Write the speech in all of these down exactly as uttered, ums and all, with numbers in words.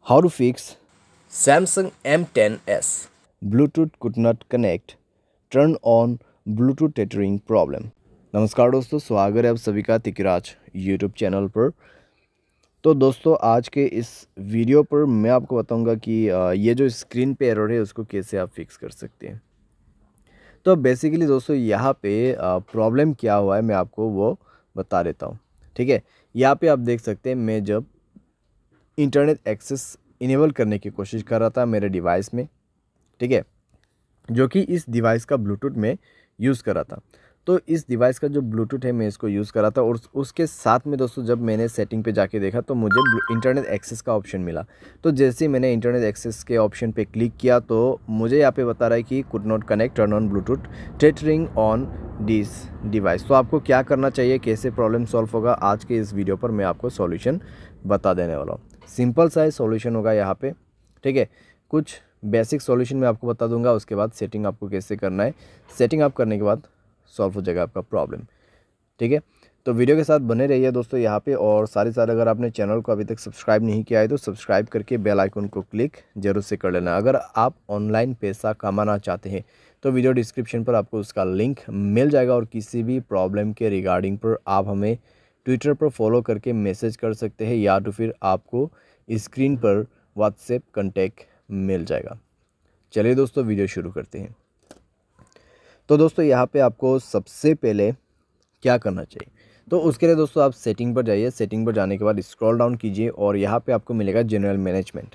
How to fix Samsung M ten S. Bluetooth could not connect, turn on Bluetooth tethering problem। नमस्कार दोस्तों, स्वागत है आप सभी का तिकराज यूट्यूब चैनल पर। तो दोस्तों आज के इस वीडियो पर मैं आपको बताऊंगा कि ये जो स्क्रीन पे एरर है उसको कैसे आप फिक्स कर सकते हैं। तो बेसिकली दोस्तों यहाँ पे प्रॉब्लम क्या हुआ है मैं आपको वो बता देता हूँ। ठीक है, यहाँ पे आप देख सकते हैं मैं जब इंटरनेट एक्सेस इनेबल करने की कोशिश कर रहा था मेरे डिवाइस में, ठीक है, जो कि इस डिवाइस का ब्लूटूथ में यूज़ कर रहा था। तो इस डिवाइस का जो ब्लूटूथ है मैं इसको यूज़ कर रहा था और उसके साथ में दोस्तों जब मैंने सेटिंग पे जाके देखा तो मुझे इंटरनेट एक्सेस का ऑप्शन मिला। तो जैसे ही मैंने इंटरनेट एक्सेस के ऑप्शन पे क्लिक किया तो मुझे यहाँ पे बता रहा है कि could not connect, turn on Bluetooth tethering on this device. तो आपको क्या करना चाहिए, कैसे प्रॉब्लम सॉल्व होगा, आज के इस वीडियो पर मैं आपको सॉल्यूशन बता देने वाला हूँ। सिंपल सा सॉल्यूशन होगा यहाँ पे, ठीक है। कुछ बेसिक सॉल्यूशन मैं आपको बता दूंगा, उसके बाद सेटिंग आपको कैसे करना है। सेटिंग आप करने के बाद सॉल्व हो जाएगा आपका प्रॉब्लम, ठीक है। तो वीडियो के साथ बने रहिए दोस्तों यहाँ पे, और सारे सारे अगर आपने चैनल को अभी तक सब्सक्राइब नहीं किया है तो सब्सक्राइब करके बेल आइकन को क्लिक जरूर से कर लेना। अगर आप ऑनलाइन पैसा कमाना चाहते हैं तो वीडियो डिस्क्रिप्शन पर आपको उसका लिंक मिल जाएगा, और किसी भी प्रॉब्लम के रिगार्डिंग पर आप हमें ट्विटर पर फॉलो करके मैसेज कर सकते हैं, या तो फिर आपको स्क्रीन पर व्हाट्सएप कॉन्टैक्ट मिल जाएगा। चलिए दोस्तों वीडियो शुरू करते हैं। तो दोस्तों यहाँ पे आपको सबसे पहले क्या करना चाहिए, तो उसके लिए दोस्तों आप सेटिंग पर जाइए। सेटिंग पर जाने के बाद स्क्रॉल डाउन कीजिए और यहाँ पे आपको मिलेगा जनरल मैनेजमेंट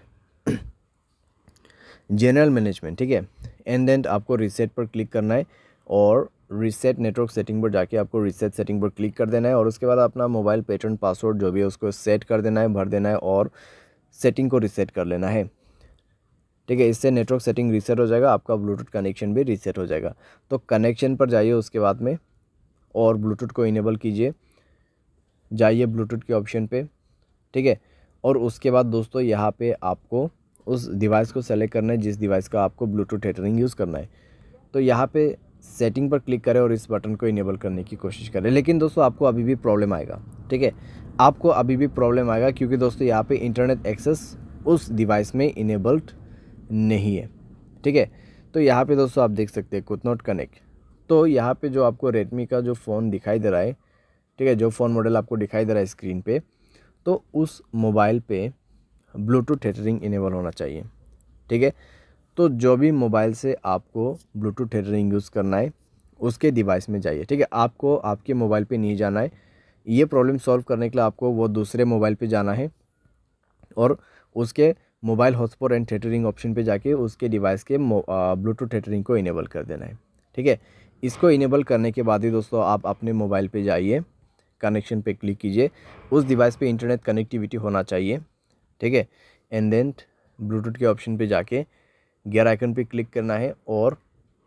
जनरल मैनेजमेंट ठीक है। एंड देन आपको रीसेट पर क्लिक करना है और रीसेट नेटवर्क सेटिंग पर जाके आपको रीसेट सेटिंग पर क्लिक कर देना है, और उसके बाद अपना मोबाइल पैटर्न पासवर्ड जो भी है उसको सेट कर देना है, भर देना है और सेटिंग को रीसेट कर लेना है, ठीक है। इससे नेटवर्क सेटिंग रीसेट हो जाएगा, आपका ब्लूटूथ कनेक्शन भी रीसेट हो जाएगा। तो कनेक्शन पर जाइए उसके बाद में और ब्लूटूथ को इनेबल कीजिए, जाइए ब्लूटूथ के ऑप्शन पे, ठीक है। और उसके बाद दोस्तों यहाँ पे आपको उस डिवाइस को सेलेक्ट करना है जिस डिवाइस का आपको ब्लूटूथ टेथरिंग यूज़ करना है। तो यहाँ पे सेटिंग पर क्लिक करें और इस बटन को इनेबल करने की कोशिश करें। लेकिन दोस्तों आपको अभी भी प्रॉब्लम आएगा, ठीक है, आपको अभी भी प्रॉब्लम आएगा क्योंकि दोस्तों यहाँ पे इंटरनेट एक्सेस उस डिवाइस में इनेबल्ड नहीं है, ठीक है। तो यहाँ पे दोस्तों आप देख सकते हैं कुड नॉट कनेक्ट। तो यहाँ पे जो आपको रेडमी का जो फ़ोन दिखाई दे रहा है, ठीक है, जो फ़ोन मॉडल आपको दिखाई दे रहा है स्क्रीन पे, तो उस मोबाइल पे ब्लूटूथ टेथरिंग इनेबल होना चाहिए, ठीक है। तो जो भी मोबाइल से आपको ब्लूटूथ टेथरिंग यूज़ करना है उसके डिवाइस में जाइए, ठीक है। आपको आपके मोबाइल पे नहीं जाना है। ये प्रॉब्लम सॉल्व करने के लिए आपको वो दूसरे मोबाइल पे जाना है और उसके mobile hotspot and tethering option पे जाके उसके डिवाइस के ब्लूटूथ टेथरिंग को इनेबल कर देना है, ठीक है। इसको इनेबल करने के बाद ही दोस्तों आप अपने मोबाइल पे जाइए, कनेक्शन पे क्लिक कीजिए, उस डिवाइस पे इंटरनेट कनेक्टिविटी होना चाहिए, ठीक है। एंड देन ब्लूटूथ के ऑप्शन पे जाके गियर आइकन पे क्लिक करना है और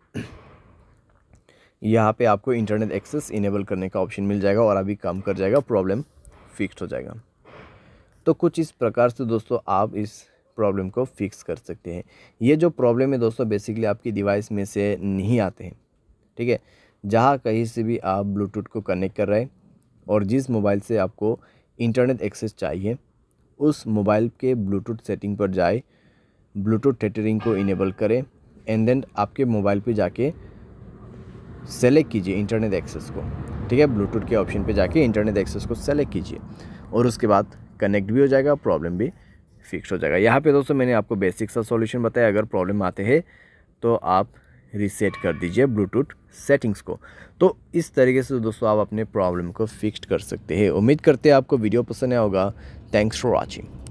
यहाँ पे आपको इंटरनेट एक्सेस इनेबल करने का ऑप्शन मिल जाएगा और अभी काम कर जाएगा, प्रॉब्लम फिक्स हो जाएगा। तो कुछ इस प्रकार से दोस्तों आप इस प्रॉब्लम को फिक्स कर सकते हैं। ये जो प्रॉब्लम है दोस्तों बेसिकली आपकी डिवाइस में से नहीं आते हैं, ठीक है। जहाँ कहीं से भी आप ब्लूटूथ को कनेक्ट कर रहे हैं और जिस मोबाइल से आपको इंटरनेट एक्सेस चाहिए उस मोबाइल के ब्लूटूथ सेटिंग पर जाए, ब्लूटूथ टेथरिंग को इनेबल करें, एंड देन आपके मोबाइल पे जाके सेलेक्ट कीजिए इंटरनेट एक्सेस को, ठीक है। ब्लूटूथ के ऑप्शन पे जाके इंटरनेट एक्सेस को सेलेक्ट कीजिए और उसके बाद कनेक्ट भी हो जाएगा, प्रॉब्लम भी फिक्स हो जाएगा। यहाँ पे दोस्तों मैंने आपको बेसिक सा सॉल्यूशन बताया। अगर प्रॉब्लम आते हैं तो आप रीसेट कर दीजिए ब्लूटूथ सेटिंग्स को। तो इस तरीके से दोस्तों आप अपने प्रॉब्लम को फिक्स कर सकते हैं। उम्मीद करते हैं आपको वीडियो पसंद आया होगा। Thanks for watching.